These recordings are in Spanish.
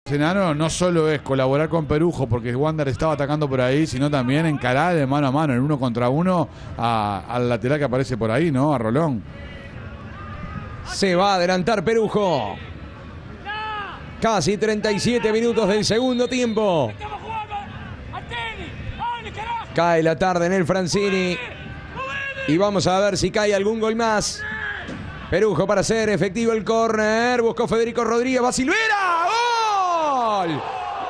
Marcenaro no solo es colaborar con Perujo porque Wander estaba atacando por ahí, sino también encarar de mano a mano, en 1 contra 1 al lateral que aparece por ahí, ¿no? A Rolón. Se va a adelantar Perujo. Casi 37 minutos del segundo tiempo. Cae la tarde en el Francini. Y vamos a ver si cae algún gol más. Perujo para hacer efectivo el córner. Buscó Federico Rodríguez. Va Silvera. ¡Gol!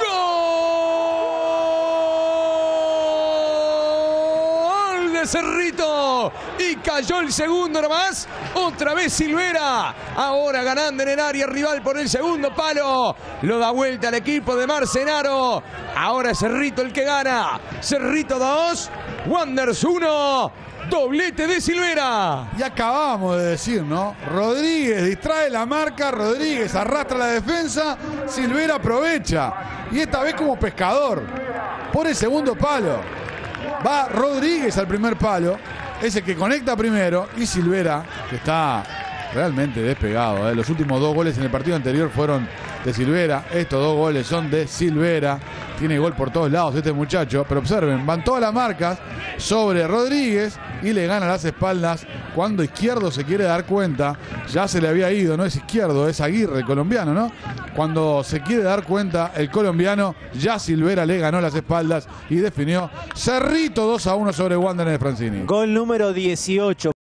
¡Gol de Cerrito! Y cayó el segundo nomás. Otra vez Silvera. Ahora ganando en el área rival por el segundo palo. Lo da vuelta al equipo de Marcenaro. Ahora es Cerrito el que gana. Cerrito 2. Wanderers 1. Doblete de Silvera. Y acabamos de decir, ¿no? Rodríguez distrae la marca, Rodríguez arrastra la defensa, Silvera aprovecha. Y esta vez como pescador. Por el segundo palo. Va Rodríguez al primer palo, es el que conecta primero. Y Silvera, que está realmente despegado. Los últimos 2 goles en el partido anterior fueron de Silvera. Estos 2 goles son de Silvera. Tiene gol por todos lados este muchacho. Pero observen, van todas las marcas sobre Rodríguez y le gana las espaldas. Cuando Izquierdo se quiere dar cuenta, ya se le había ido, no es Izquierdo, es Aguirre, el colombiano, ¿no? Cuando se quiere dar cuenta el colombiano, ya Silvera le ganó las espaldas y definió. Cerrito 2-1 sobre Wander en el Francini. Gol número 18.